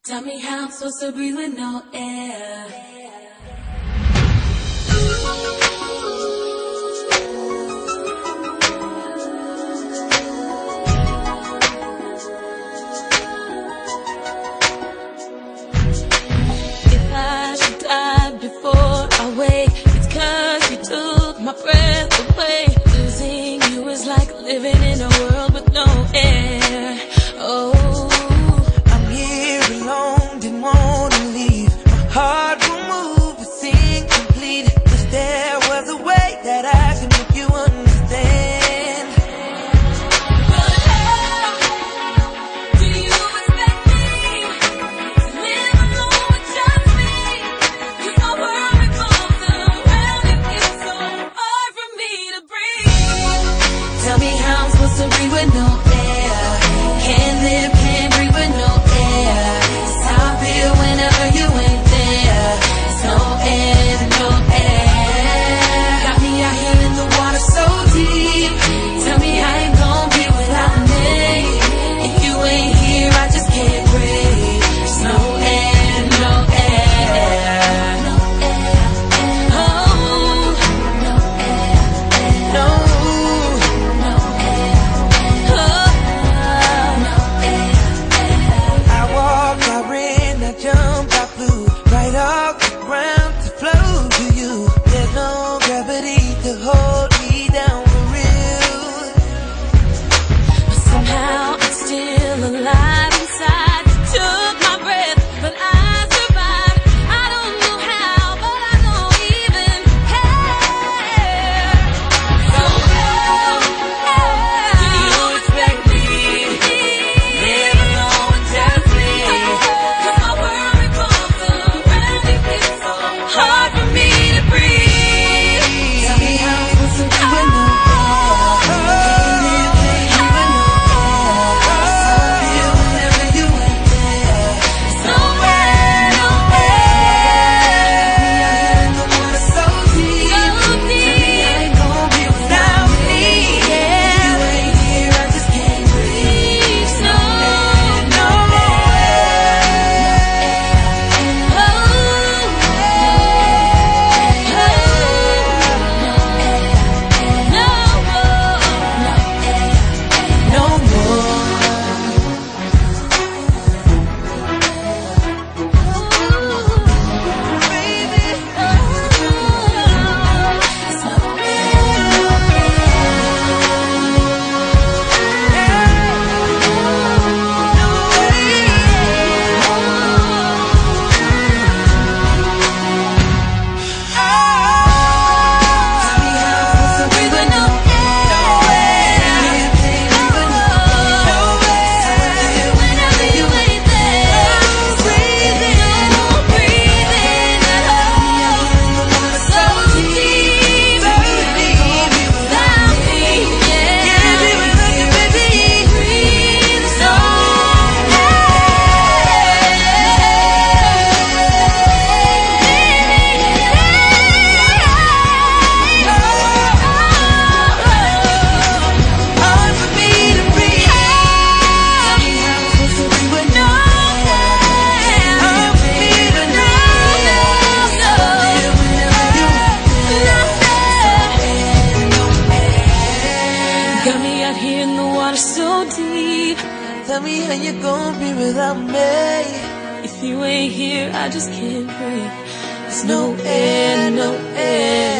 Tell me how I'm supposed to breathe with no air. If I should die before I wake, it's 'cause you took my breath away. Losing you is like living in a world with no air. Oh, I'm here alone, didn't wanna leave. My heart will move, it's incomplete. Wish there was a way that I could make you understand. but how do you expect me to live alone with just me? 'Cause my world revolves around you. It's so hard for me to breathe. Tell me how I'm supposed to breathe with no air. Can't live, can't breathe with no air. It's how I feel whenever you ain't there. It's no air, no air. Got me out here in the water so deep. Tell me how you gon' be without me. If you ain't here, I just can't breathe. There's no air, no air. No air, oh, no air, No, no air, oh, no air. I walked, I ran, I jumped, I flew right off the ground to flow to you. There's no gravity to hold me down for real. But somehow I'm still alive inside. You took my breath, but I survived. I don't know how, but I know even care. So how do you expect me to live alone with just me? 'Cause my world revolves around you. It's so hard for me to breathe. Tell me how I'm supposed to breathe with no got me out here in the water so deep. Tell me how you gon' be without me. If you ain't here, I just can't breathe. There's no air, no air.